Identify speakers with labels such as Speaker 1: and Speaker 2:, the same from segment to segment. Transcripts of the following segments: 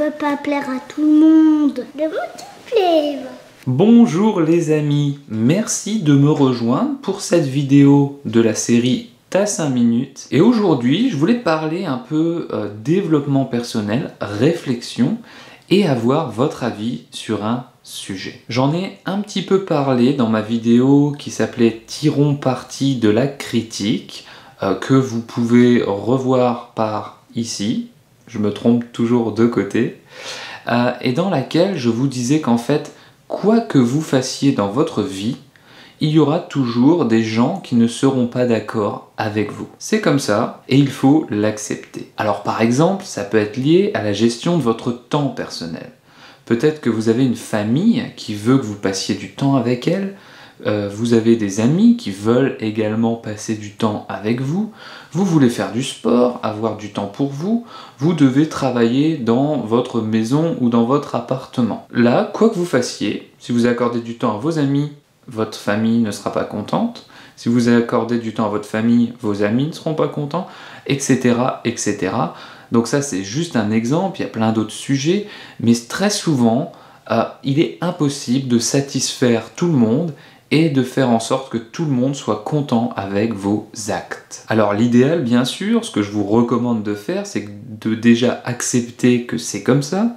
Speaker 1: peut pas plaire à tout le monde. Le monde te plaît.
Speaker 2: Bonjour les amis, merci de me rejoindre pour cette vidéo de la série T'as 5 minutes. Et aujourd'hui, je voulais parler un peu développement personnel, réflexion et avoir votre avis sur un sujet. J'en ai un petit peu parlé dans ma vidéo qui s'appelait Tirons parti de la critique, que vous pouvez revoir par ici. Je me trompe toujours de côté. Et dans laquelle je vous disais qu'en fait, quoi que vous fassiez dans votre vie, il y aura toujours des gens qui ne seront pas d'accord avec vous. C'est comme ça et il faut l'accepter. Alors par exemple, ça peut être lié à la gestion de votre temps personnel. Peut-être que vous avez une famille qui veut que vous passiez du temps avec elle, vous avez des amis qui veulent également passer du temps avec vous, vous voulez faire du sport, avoir du temps pour vous, vous devez travailler dans votre maison ou dans votre appartement. Là, quoi que vous fassiez, si vous accordez du temps à vos amis, votre famille ne sera pas contente. Si vous accordez du temps à votre famille, vos amis ne seront pas contents, etc., etc. Donc ça, c'est juste un exemple, il y a plein d'autres sujets, mais très souvent, il est impossible de satisfaire tout le monde et de faire en sorte que tout le monde soit content avec vos actes. Alors l'idéal, bien sûr, ce que je vous recommande de faire, c'est de déjà accepter que c'est comme ça,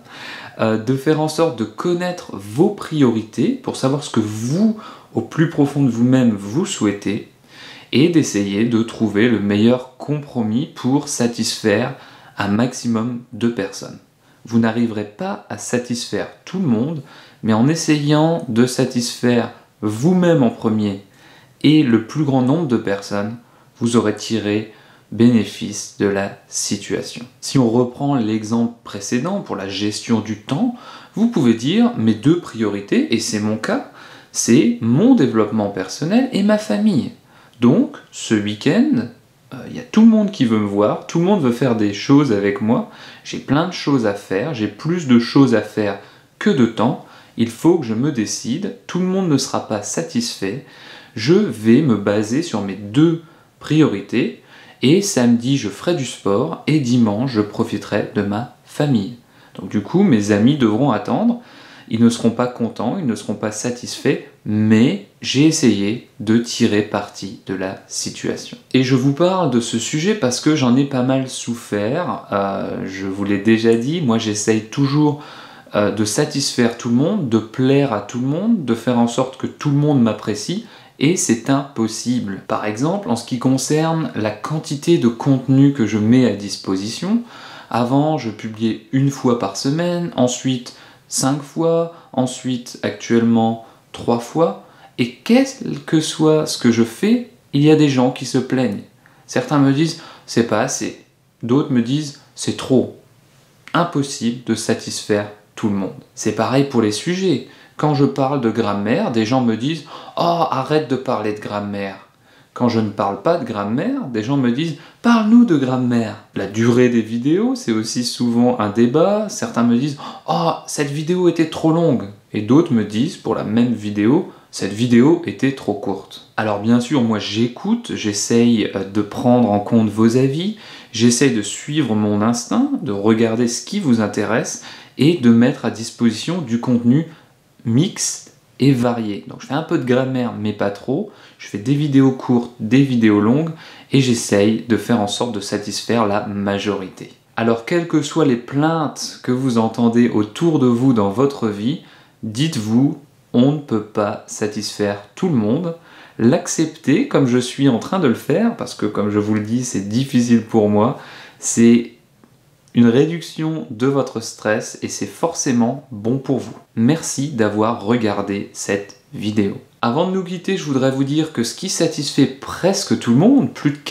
Speaker 2: de faire en sorte de connaître vos priorités pour savoir ce que vous, au plus profond de vous-même, vous souhaitez, et d'essayer de trouver le meilleur compromis pour satisfaire un maximum de personnes. Vous n'arriverez pas à satisfaire tout le monde, mais en essayant de satisfaire vous-même en premier et le plus grand nombre de personnes, vous aurez tiré bénéfice de la situation. Si on reprend l'exemple précédent pour la gestion du temps, vous pouvez dire mes deux priorités, et c'est mon cas, c'est mon développement personnel et ma famille. Donc, ce week-end, il y a tout le monde qui veut me voir, tout le monde veut faire des choses avec moi, j'ai plein de choses à faire, j'ai plus de choses à faire que de temps, il faut que je me décide, tout le monde ne sera pas satisfait, je vais me baser sur mes deux priorités, et samedi je ferai du sport, et dimanche je profiterai de ma famille. Donc du coup, mes amis devront attendre, ils ne seront pas contents, ils ne seront pas satisfaits, mais j'ai essayé de tirer parti de la situation. Et je vous parle de ce sujet parce que j'en ai pas mal souffert, je vous l'ai déjà dit, moi j'essaye toujours de satisfaire tout le monde, de plaire à tout le monde, de faire en sorte que tout le monde m'apprécie, et c'est impossible. Par exemple, en ce qui concerne la quantité de contenu que je mets à disposition, avant je publiais une fois par semaine, ensuite 5 fois, ensuite actuellement 3 fois, et quel que soit ce que je fais, il y a des gens qui se plaignent. Certains me disent c'est pas assez, d'autres me disent c'est trop. Impossible de satisfaire tout le monde. C'est pareil pour les sujets. Quand je parle de grammaire, des gens me disent « Oh, arrête de parler de grammaire ». Quand je ne parle pas de grammaire, des gens me disent « Parle-nous de grammaire ». La durée des vidéos, c'est aussi souvent un débat. Certains me disent « Oh, cette vidéo était trop longue ». Et d'autres me disent, pour la même vidéo, « Cette vidéo était trop courte ». Alors bien sûr, moi j'écoute, j'essaye de prendre en compte vos avis, j'essaye de suivre mon instinct, de regarder ce qui vous intéresse et de mettre à disposition du contenu mixte et varié. Donc je fais un peu de grammaire mais pas trop, je fais des vidéos courtes, des vidéos longues et j'essaye de faire en sorte de satisfaire la majorité. Alors quelles que soient les plaintes que vous entendez autour de vous dans votre vie, dites-vous on ne peut pas satisfaire tout le monde, l'accepter comme je suis en train de le faire, parce que comme je vous le dis c'est difficile pour moi, c'est une réduction de votre stress et c'est forcément bon pour vous. Merci d'avoir regardé cette vidéo. Avant de nous quitter, je voudrais vous dire que ce qui satisfait presque tout le monde, plus de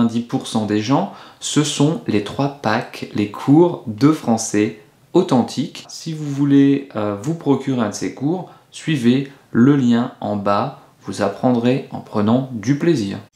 Speaker 2: 90% des gens, ce sont les 3 packs, les cours de français authentiques. Si vous voulez vous procurer un de ces cours, suivez le lien en bas, vous apprendrez en prenant du plaisir.